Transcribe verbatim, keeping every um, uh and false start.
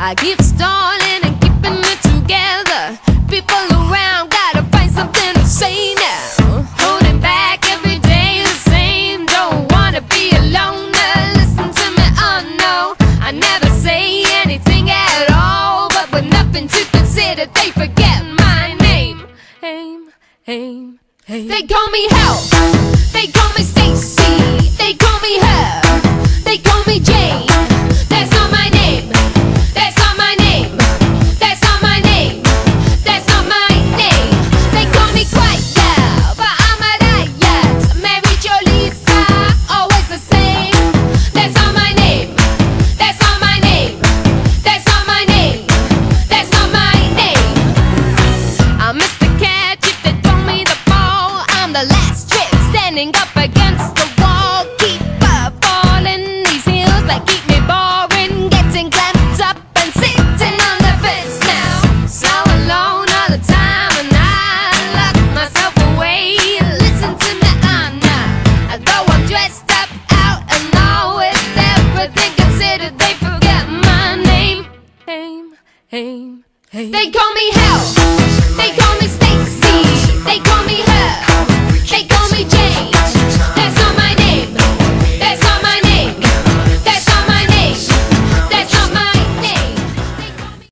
I keep stalling and keeping it together. People around gotta find something to say now. Holding back every day the same. Don't wanna be alone. Listen to me, oh no. I never say anything at all, but with nothing to consider, they forget my name. Aim, aim, aim. They call me Help. They call me Stacy. They call me her. They call me Jane. That's not my name. That's not my name. That's not my name. That's not my name. They call me Quiet Girl, but I'm a riot. Mary Jo Lisa, always the same. That's not my name. That's not my name. That's not my name. That's not my name. I'm Mister Catch if they throw me the ball. I'm the last trick standing up against the wall. Keep up falling these hills that keep me boring. Getting clamped up and sitting on the fence now. So alone all the time and I lock myself away. Listen to me, I'm not. Though I'm dressed up out and all with everything considered, they forget my name. Aim, aim, aim. They call me Help.